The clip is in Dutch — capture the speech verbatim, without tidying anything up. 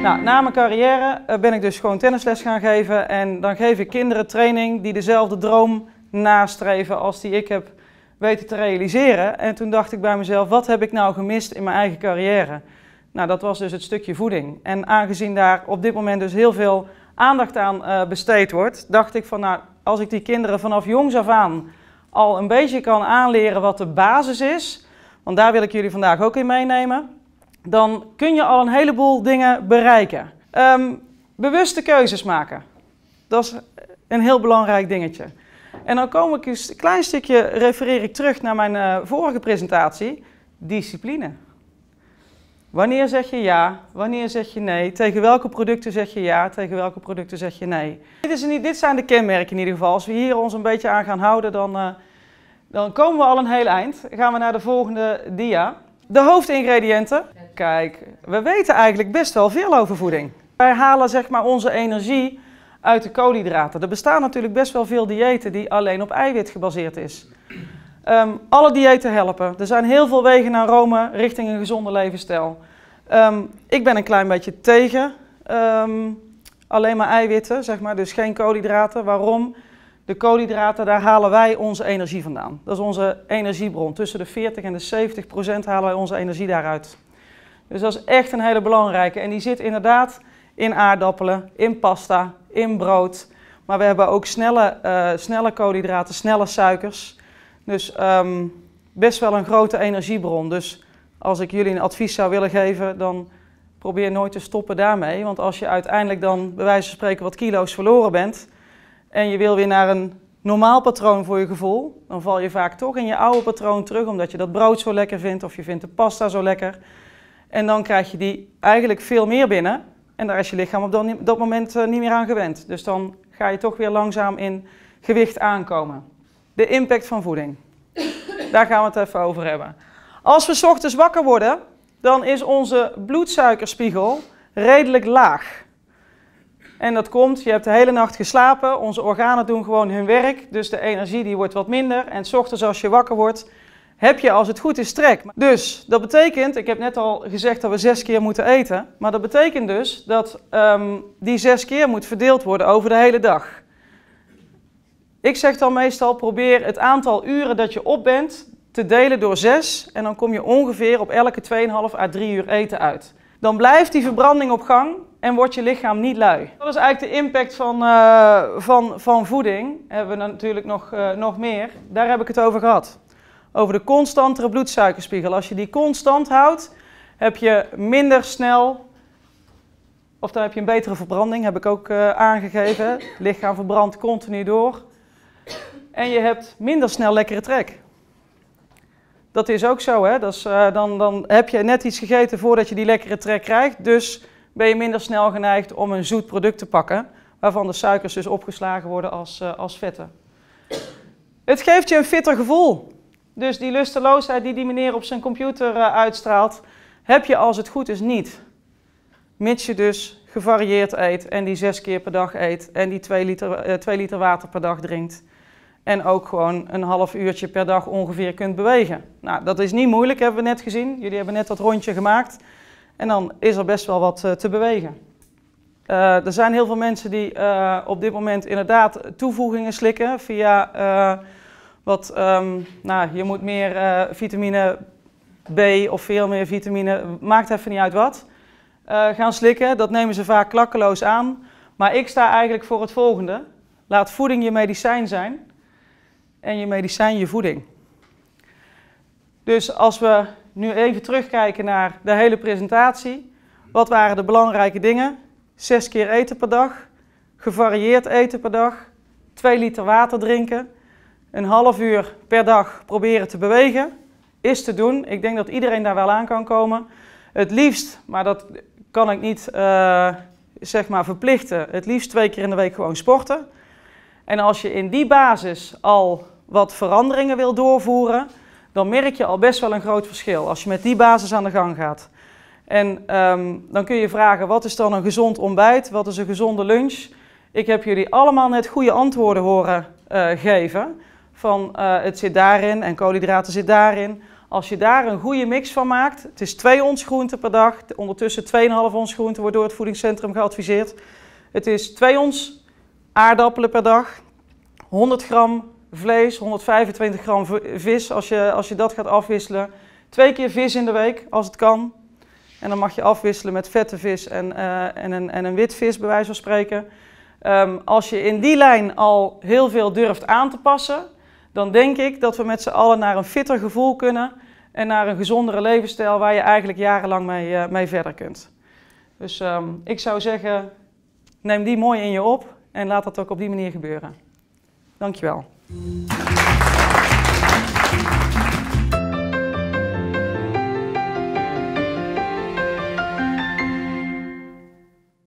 Nou, na mijn carrière ben ik dus gewoon tennisles gaan geven en dan geef ik kinderen training die dezelfde droom nastreven als die ik heb weten te realiseren. En toen dacht ik bij mezelf, wat heb ik nou gemist in mijn eigen carrière? Nou, dat was dus het stukje voeding. En aangezien daar op dit moment dus heel veel aandacht aan uh, besteed wordt, dacht ik van nou, als ik die kinderen vanaf jongs af aan al een beetje kan aanleren wat de basis is, want daar wil ik jullie vandaag ook in meenemen, dan kun je al een heleboel dingen bereiken. Um, bewuste keuzes maken, dat is een heel belangrijk dingetje. En dan kom ik eens een klein stukje, refereer ik terug naar mijn uh, vorige presentatie, discipline. Wanneer zeg je ja, wanneer zeg je nee, tegen welke producten zeg je ja, tegen welke producten zeg je nee. Dit, is niet, dit zijn de kenmerken in ieder geval. Als we hier ons een beetje aan gaan houden, dan, uh, dan komen we al een heel eind. Dan gaan we naar de volgende dia. De hoofdingrediënten. Kijk, we weten eigenlijk best wel veel over voeding. Wij halen zeg maar onze energie uit de koolhydraten. Er bestaan natuurlijk best wel veel diëten die alleen op eiwit gebaseerd is. Um, alle diëten helpen. Er zijn heel veel wegen naar Rome richting een gezonde levensstijl. Um, ik ben een klein beetje tegen um, alleen maar eiwitten, zeg maar, dus geen koolhydraten. Waarom? De koolhydraten, daar halen wij onze energie vandaan. Dat is onze energiebron. Tussen de veertig en de zeventig procent halen wij onze energie daaruit. Dus dat is echt een hele belangrijke. En die zit inderdaad in aardappelen, in pasta, in brood. Maar we hebben ook snelle, uh, snelle koolhydraten, snelle suikers. Dus um, best wel een grote energiebron. Dus als ik jullie een advies zou willen geven, dan probeer nooit te stoppen daarmee. Want als je uiteindelijk dan bij wijze van spreken wat kilo's verloren bent en je wil weer naar een normaal patroon voor je gevoel, dan val je vaak toch in je oude patroon terug omdat je dat brood zo lekker vindt of je vindt de pasta zo lekker. En dan krijg je die eigenlijk veel meer binnen en daar is je lichaam op dat moment niet meer aan gewend. Dus dan ga je toch weer langzaam in gewicht aankomen. De impact van voeding. Daar gaan we het even over hebben. Als we 's ochtends wakker worden, dan is onze bloedsuikerspiegel redelijk laag. En dat komt, je hebt de hele nacht geslapen, onze organen doen gewoon hun werk, dus de energie die wordt wat minder. En 's ochtends als je wakker wordt, heb je als het goed is trek. Dus dat betekent, ik heb net al gezegd dat we zes keer moeten eten, maar dat betekent dus dat um, die zes keer moet verdeeld worden over de hele dag. Ik zeg dan meestal, probeer het aantal uren dat je op bent te delen door zes en dan kom je ongeveer op elke twee komma vijf à drie uur eten uit. Dan blijft die verbranding op gang en wordt je lichaam niet lui. Dat is eigenlijk de impact van, uh, van, van voeding. Hebben we natuurlijk nog, uh, nog meer. Daar heb ik het over gehad. Over de constantere bloedsuikerspiegel. Als je die constant houdt, heb je minder snel, of dan heb je een betere verbranding, heb ik ook uh, aangegeven. Het lichaam verbrandt continu door. En je hebt minder snel lekkere trek. Dat is ook zo, hè? Dat is, uh, dan, dan heb je net iets gegeten voordat je die lekkere trek krijgt. Dus ben je minder snel geneigd om een zoet product te pakken, waarvan de suikers dus opgeslagen worden als, uh, als vetten. Het geeft je een fitter gevoel. Dus die lusteloosheid die die meneer op zijn computer uh, uitstraalt, heb je als het goed is niet. Mits je dus gevarieerd eet en die zes keer per dag eet en die twee liter, uh, twee liter water per dag drinkt. En ook gewoon een half uurtje per dag ongeveer kunt bewegen. Nou, dat is niet moeilijk, hebben we net gezien. Jullie hebben net dat rondje gemaakt. En dan is er best wel wat uh, te bewegen. Uh, er zijn heel veel mensen die uh, op dit moment inderdaad toevoegingen slikken via uh, wat, um, nou, je moet meer uh, vitamine B of veel meer vitamine, maakt even niet uit wat, uh, gaan slikken. Dat nemen ze vaak klakkeloos aan. Maar ik sta eigenlijk voor het volgende. Laat voeding je medicijn zijn. En je medicijn je voeding. Dus als we nu even terugkijken naar de hele presentatie. Wat waren de belangrijke dingen? Zes keer eten per dag. Gevarieerd eten per dag. Twee liter water drinken. Een half uur per dag proberen te bewegen. Is te doen. Ik denk dat iedereen daar wel aan kan komen. Het liefst, maar dat kan ik niet uh, zeg maar verplichten. Het liefst twee keer in de week gewoon sporten. En als je in die basis al wat veranderingen wil doorvoeren, dan merk je al best wel een groot verschil als je met die basis aan de gang gaat. En um, dan kun je vragen, wat is dan een gezond ontbijt? Wat is een gezonde lunch? Ik heb jullie allemaal net goede antwoorden horen uh, geven. Van uh, het zit daarin en koolhydraten zit daarin. Als je daar een goede mix van maakt, het is twee ons groente per dag, ondertussen twee komma vijf ons groente wordt door het voedingscentrum geadviseerd. Het is twee ons aardappelen per dag, honderd gram vlees, honderdvijfentwintig gram vis als je, als je dat gaat afwisselen. Twee keer vis in de week als het kan. En dan mag je afwisselen met vette vis en, uh, en, een, en een wit vis bij wijze van spreken. Um, als je in die lijn al heel veel durft aan te passen, dan denk ik dat we met z'n allen naar een fitter gevoel kunnen en naar een gezondere levensstijl waar je eigenlijk jarenlang mee, uh, mee verder kunt. Dus um, ik zou zeggen, neem die mooi in je op en laat dat ook op die manier gebeuren. Dankjewel.